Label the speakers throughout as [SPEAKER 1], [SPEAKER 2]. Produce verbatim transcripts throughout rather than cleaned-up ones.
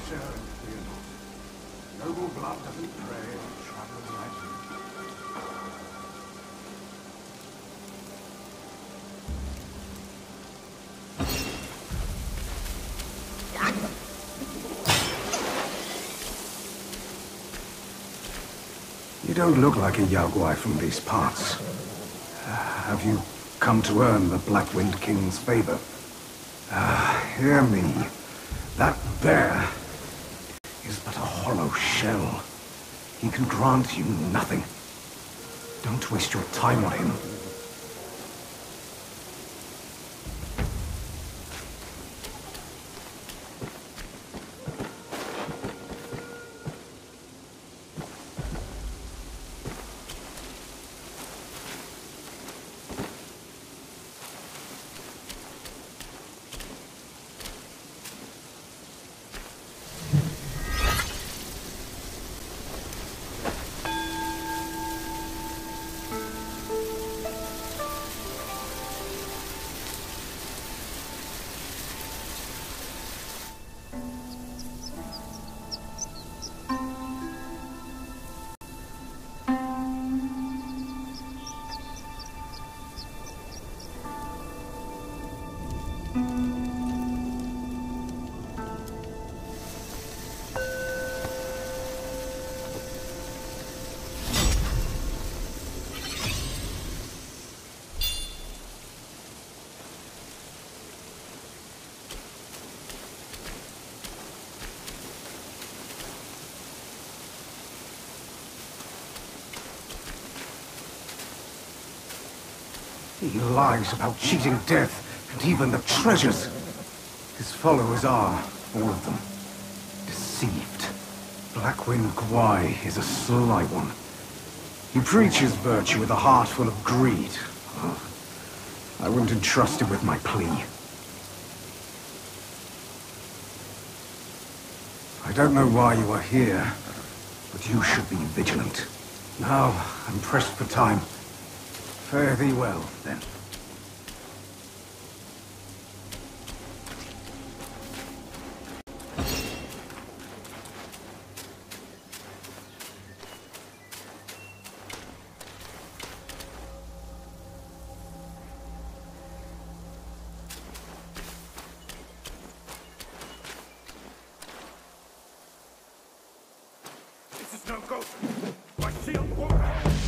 [SPEAKER 1] sir, fear not. Noble blood doesn't prey on travelers like you. You don't look like a Yaoguai from these parts. Uh, have you come to earn the Black Wind King's favor? Ah, hear me. That bear is but a hollow shell. He can grant you nothing. Don't waste your time on him. He lies about cheating death, and even the treasures. His followers are, all of them, deceived. Blackwind Gwai is a sly one. He preaches virtue with a heart full of greed. Oh, I wouldn't entrust him with my plea. I don't know why you are here, but you should be vigilant. Now, I'm pressed for time. Fare thee well, then.
[SPEAKER 2] This is no ghost. My shield won't.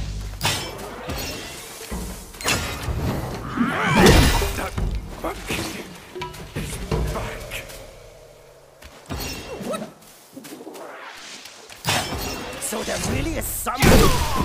[SPEAKER 2] That monkey is back. What? So there really is something.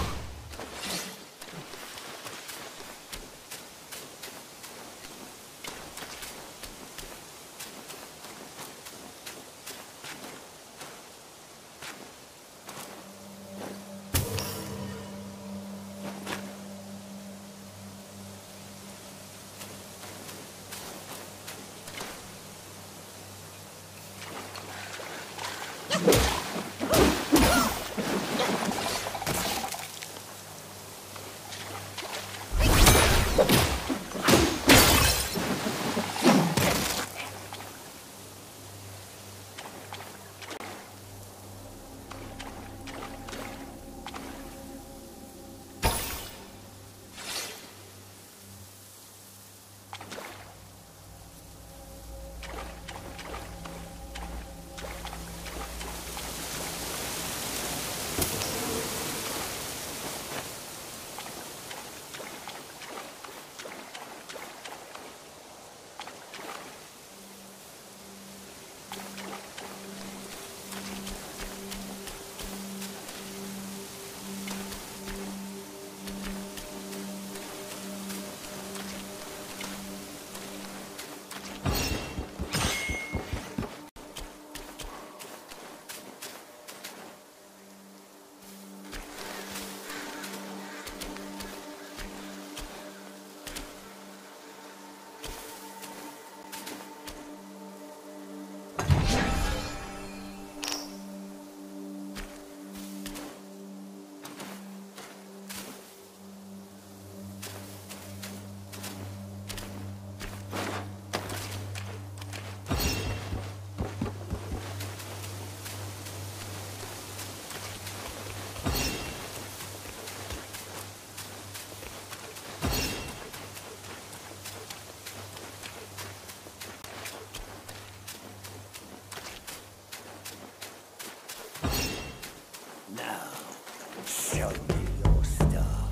[SPEAKER 2] Show me your stuff.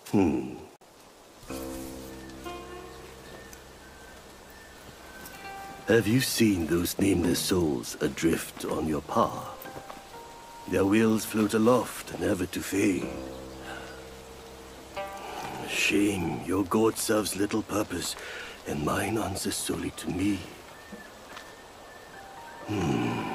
[SPEAKER 3] Hmm. Have you seen those nameless souls adrift on your path? Their wheels float aloft, never to fade. Shame, your god serves little purpose, and mine answers solely to me. Hmm.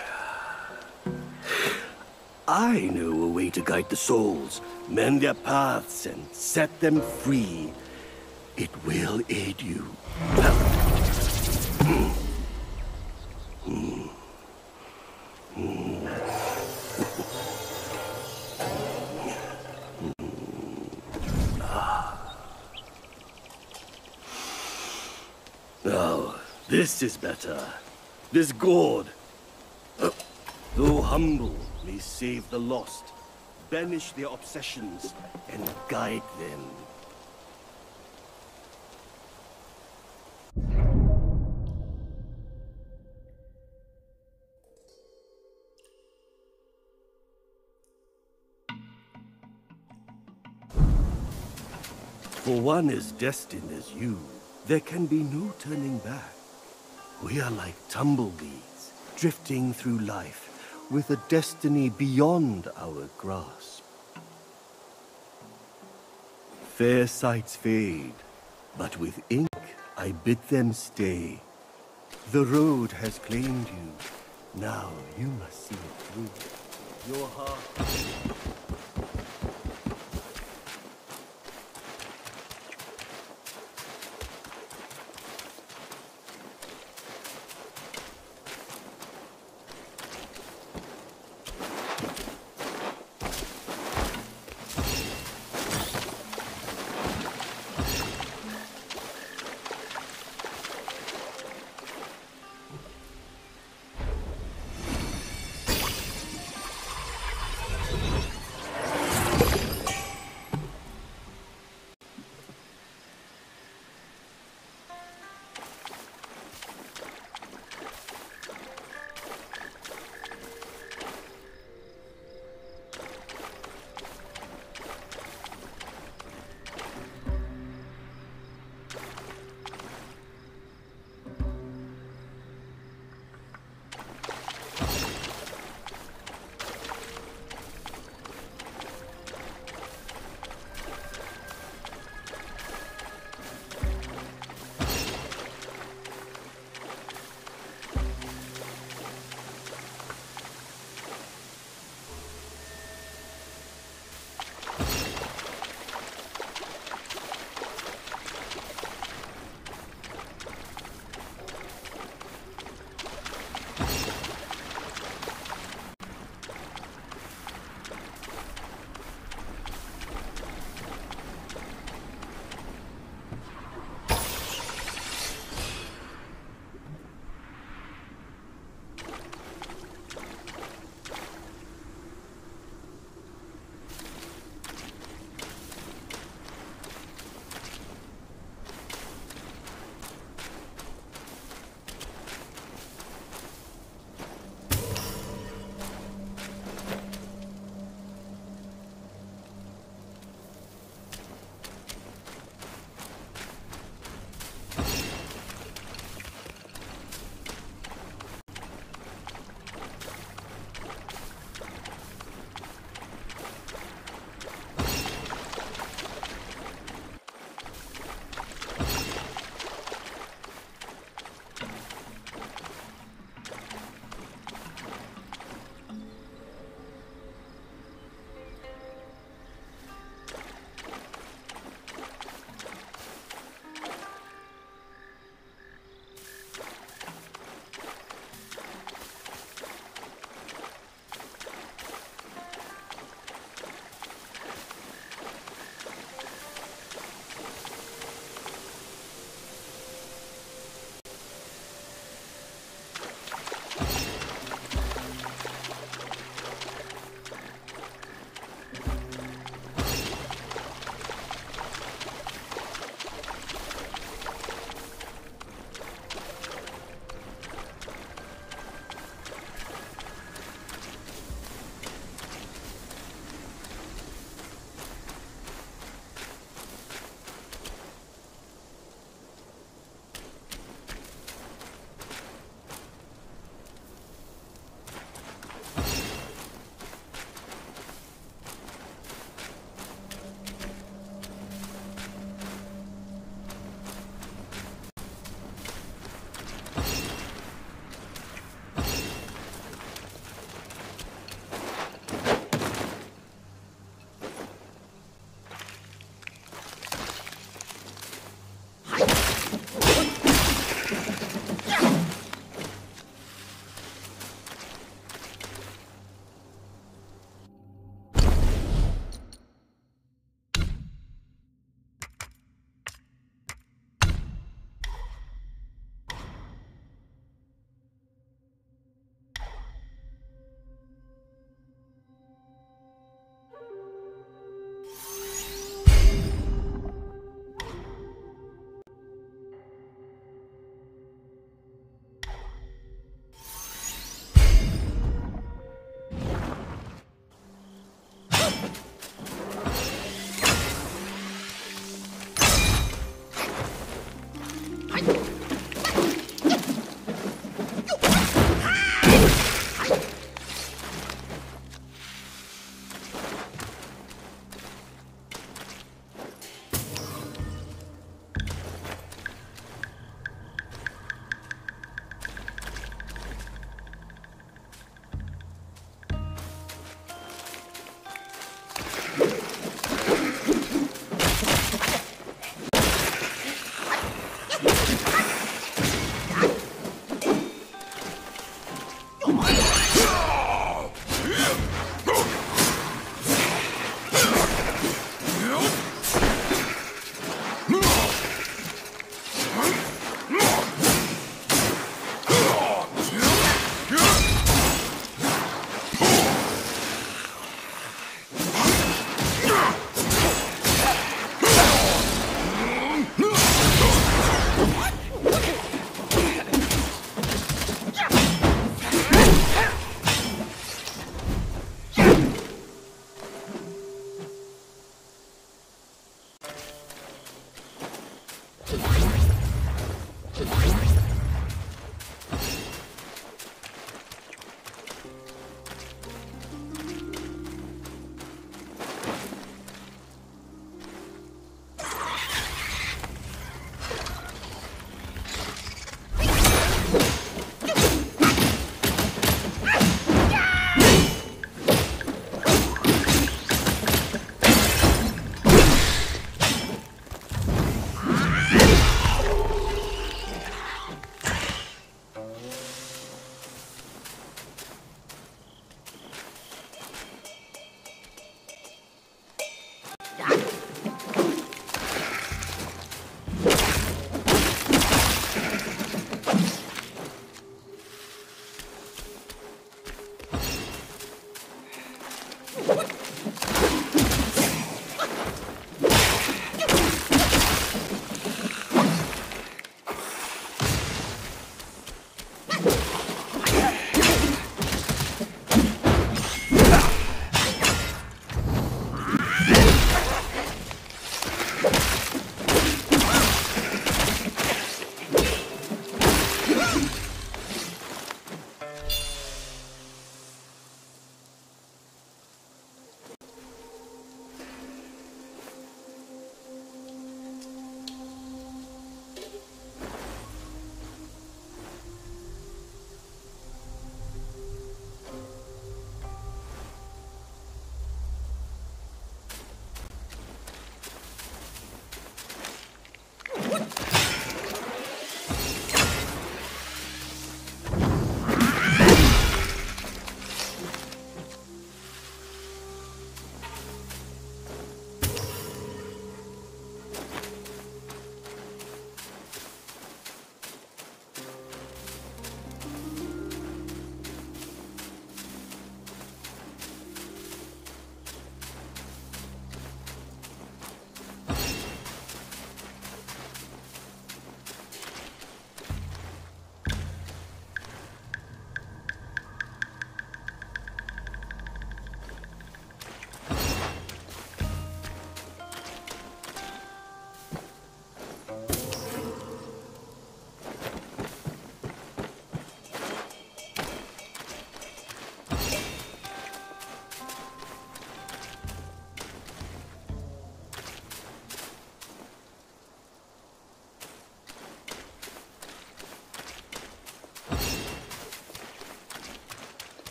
[SPEAKER 3] I know a way to guide the souls, mend their paths, and set them free. It will aid you. Hmm. Hmm. Hmm. Now, this is better. This gourd, uh, though humble, may save the lost, banish their obsessions, and guide them. For one as destined as you, there can be no turning back. We are like tumbleweeds, drifting through life, with a destiny beyond our grasp. Fair sights fade, but with ink I bid them stay. The road has claimed you, now you must see it through. Your heart...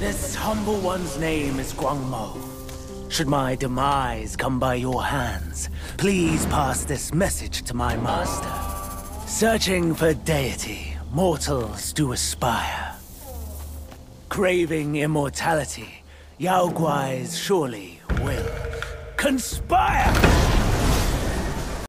[SPEAKER 2] This humble one's name is Guangmo. Should my demise come by your hands, please pass this message to my master. Searching for deity, mortals do aspire. Craving immortality, Yao Guais surely will conspire!